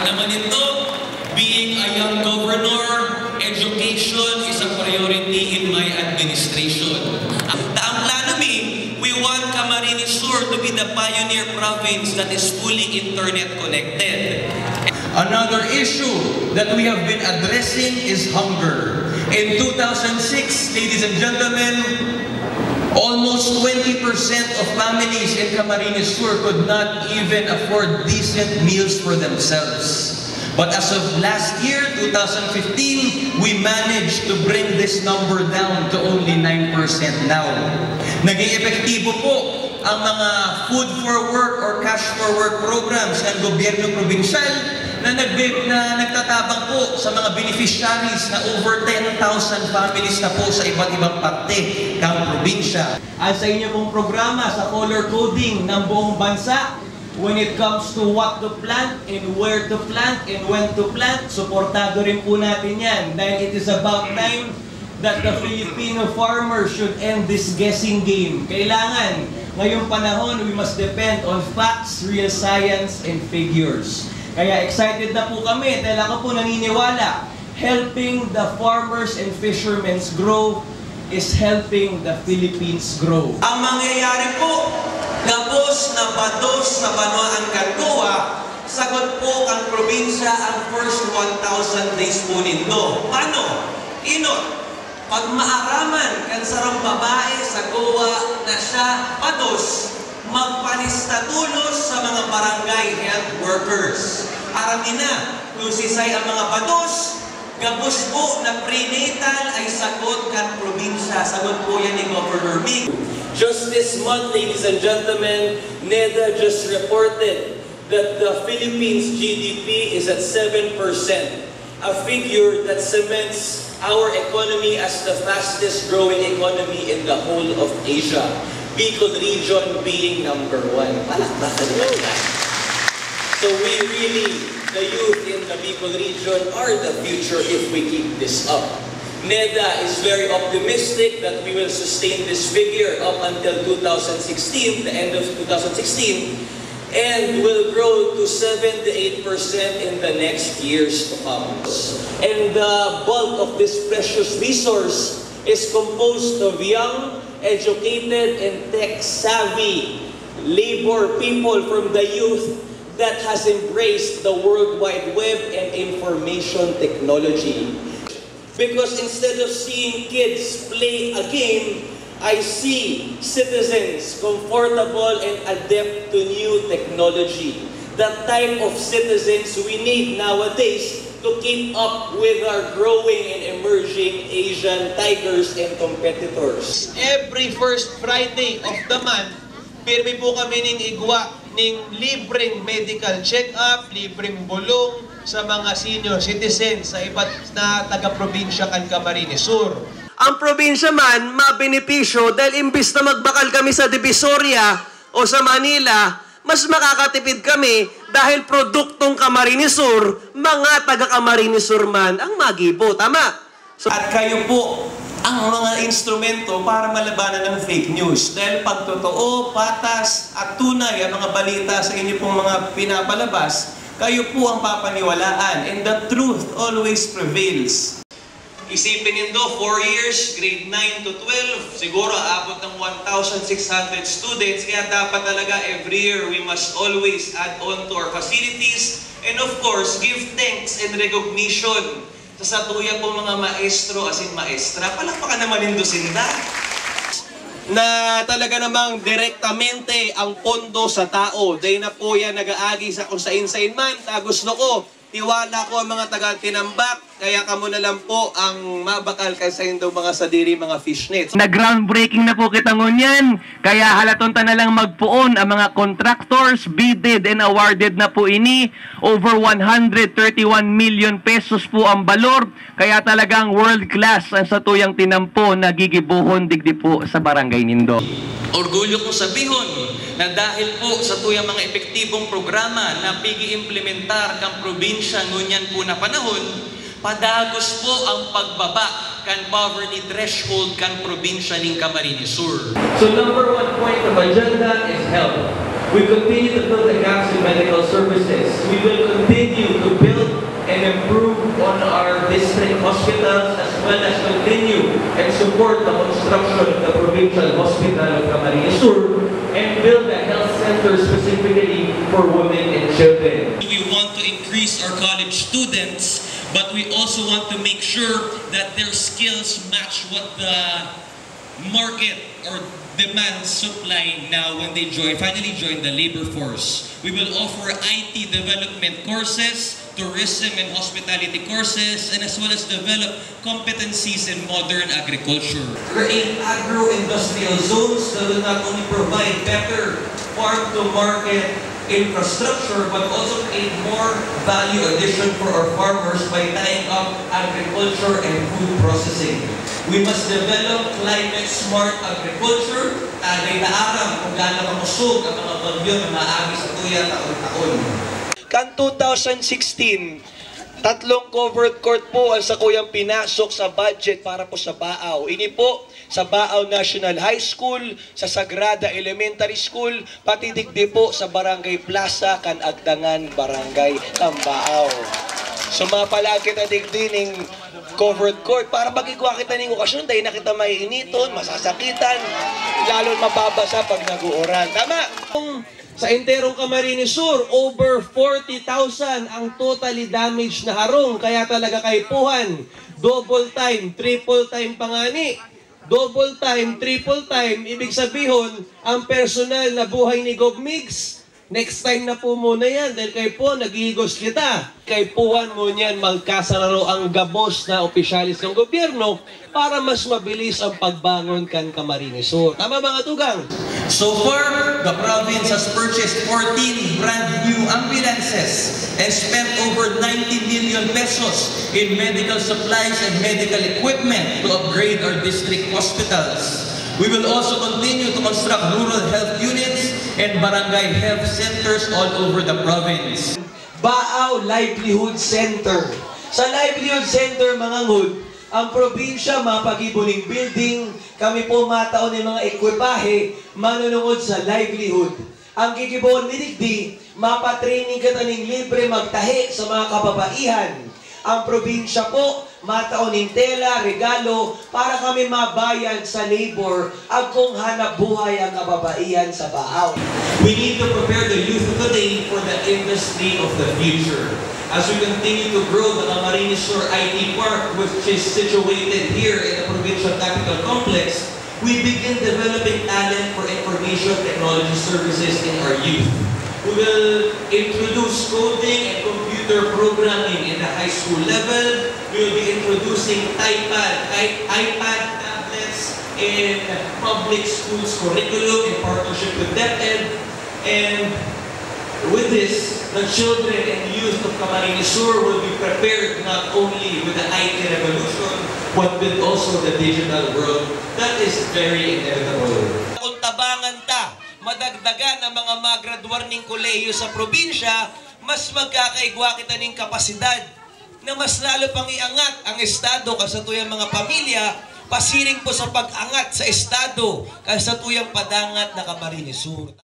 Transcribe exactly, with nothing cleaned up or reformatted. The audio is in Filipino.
naman ito, being a young governor, education is a priority in my administration. Ang plano mi, we want Camarines Sur to be the pioneer province that is fully internet connected. Another issue that we have been addressing is hunger. In two thousand six, ladies and gentlemen, almost twenty percent of families in Camarines Sur could not even afford decent meals for themselves. But as of last year, two thousand fifteen, we managed to bring this number down to only nine percent now. Naging epektibo po ang mga food for work or cash for work programs ng gobyerno probinsyal na, na nagtatabang po sa mga beneficiaries na over ten thousand families na po sa iba't ibang parte ng probinsya. At sa inyo pong programa sa color coding ng buong bansa, when it comes to what to plant and where to plant and when to plant, suportado rin po natin yan dahil it is about time that the Filipino farmers should end this guessing game. Kailangan, ngayong panahon, we must depend on facts, real science, and figures. Kaya excited na po kami dahil ako po naniniwala, helping the farmers and fishermen grow is helping the Philippines grow. Ang mangyayari po, gabos na bados na banuan kantuwa, sagot po ang probinsya ang first one thousand days po nito. Paano? Inot, pag maaraman kan sarang babae sa gowa na siya bados, magpanistatulos sa mga barangay health workers. Aramin na, kung sisay ang mga bados, gabos po na prenatal ay sagot kan probinsya. Sagot po yan ni Governor Mig. Just this month, ladies and gentlemen, NEDA just reported that the Philippines' G D P is at seven percent, a figure that cements our economy as the fastest growing economy in the whole of Asia. Bicol region being number one. Palakpakan natin. So we really, the youth in the Bicol region are the future if we keep this up. NEDA is very optimistic that we will sustain this figure up until two thousand sixteen, the end of two thousand sixteen, and will grow to seven to eight percent in the next years to come. And the bulk of this precious resource is composed of young, educated, and tech-savvy labor people from the youth that has embraced the World Wide Web and information technology. Because instead of seeing kids play a game, I see citizens comfortable and adept to new technology. The type of citizens we need nowadays to keep up with our growing and emerging Asian tigers and competitors. Every first Friday of the month, pirmi po kami ning igwa ning libreng medical check-up, libreng bulong sa mga senior citizens sa iba't na taga-probinsya kan Camarines Sur. Ang probinsya man, mabenepisyo dahil imbis na magbakal kami sa Divisoria o sa Manila, mas makakatipid kami dahil produktong Camarines Sur, mga taga-Camarines Sur man ang magibo. Tama? So, at kayo po ang mga instrumento para malabanan ng fake news. Dahil pag totoo, patas at tunay ang mga balita sa inyo pong mga pinapalabas, kayo po ang papaniwalaan. And the truth always prevails. Isipin nindo, four years, grade nine to twelve, siguro abot ng one thousand six hundred students, kaya dapat talaga every year we must always add on to our facilities and of course, give thanks and recognition sa satuya po mga maestro as in maestra. Palakpakan naman nindo sinda. Na talaga namang direktamente ang pondo sa tao. Dahil na po yan nag-aagi sa kung sain-sain man. Ta, gusto ko, tiwala ko ang mga taga-tinambak. Kaya kamo na lang po ang mabakal kaysa daw mga sadiri, mga fishnets. Na-groundbreaking na po kita ngunyan. Kaya halaton ta na lang magpuon ang mga contractors, bidded and awarded na po ini. Over one hundred thirty-one million pesos po ang balor. Kaya talagang world class ang satuyang tinampo na gigibuhon digdi po sa barangay nindo. Orgulyo kong sabihon na dahil po sa tuyang mga epektibong programa na pigi-implementar kang probinsya ngunyan po na panahon, padagos po ang pagbaba kan poverty threshold kan probinsya ng Camarines Sur. So number one point of agenda is health. We continue to fill the gaps in medical services. We will continue to build hospitals, as well as continue and support the construction of the provincial hospital of Camarines Sur and build a health center specifically for women and children. We want to increase our college students, but we also want to make sure that their skills match what the market or demand supply now when they join, finally join the labor force. We will offer I T development courses, tourism and hospitality courses, and as well as develop competencies in modern agriculture. Create agro-industrial zones that will not only provide better farm-to-market infrastructure, but also create more value addition for our farmers by tying up agriculture and food processing. We must develop climate-smart agriculture. Tagay na aram kung gaano kamusog ang mga bagyo na maagi sa tuya taon-taon. Kan two thousand sixteen, tatlong covered court po ang sakuyang pinasok sa budget para po sa Baaw. Ini po sa Baaw National High School, sa Sagrada Elementary School, pati digdi po sa Barangay Plaza, Kanagdangan, Barangay Tambaaw. Sumapala kita digdi ning covered court para magigwa kita ning okasyon dahil na kita maiiniton, masasakitan, lalo mababasa pag nag-uuran. Tama! Sa enterong Camarines Sur, over forty thousand ang totally damaged na harong. Kaya talaga kaipuhan, double time, triple time pangani. Double time, triple time, ibig sabihin, ang personal na buhay ni Govmix, next time na po muna yan, dahil kayo po, nag-iigos kita. Kaipuhan mo niyan, magkasararo ang gabos na opisyalis ng gobyerno para mas mabilis ang pagbangon kan Camarines Sur. Tama mga tugang? So far, the province has purchased fourteen brand new ambulances and spent over ninety million pesos in medical supplies and medical equipment to upgrade our district hospitals. We will also continue to construct rural health units and barangay health centers all over the province. Baaw Livelihood Center. Sa Livelihood Center, mga ngud, ang probinsya mapagibuning building, kami po mataon ng mga ekwipahe, manunungod sa livelihood. Ang gigibon ni Digdi, mapatraining ka taning libre magtahi sa mga kababaihan. Ang probinsya po, mataon ng tela, regalo, para kami mabayad sa labor, agkong hanap buhay ang kababaihan sa Baaw. We need to prepare the youth of today for the industry of the future. As we continue to grow the Camarines Sur I T Park, which is situated here in the Provincial Capital Complex, we begin developing talent for information technology services in our youth. We will introduce coding and computer programming in the high school level. We will be introducing iPad, iPad tablets in public schools curriculum in partnership with DepEd. And with this, the children and youth of Camarines Sur will be prepared not only with the I T revolution, but with also the digital world. That is very inevitable. Kung tabangan ta, madagdagan ang mga magraduar ng kolehiyo sa probinsya, mas magkakaigwa kita ng kapasidad na mas lalo pang iangat ang estado kasatuyang mga pamilya, pasiring po sa pag-angat sa estado kasatuyang padangat na Camarines Sur.